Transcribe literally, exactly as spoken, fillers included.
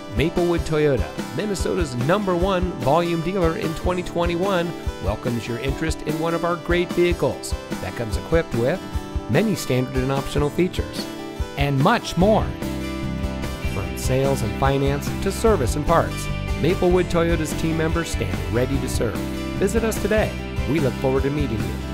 Maplewood Toyota, Minnesota's number one volume dealer in twenty twenty-one, welcomes your interest in one of our great vehicles that comes equipped with many standard and optional features, and much more. From sales and finance to service and parts, Maplewood Toyota's team members stand ready to serve. Visit us today. We look forward to meeting you.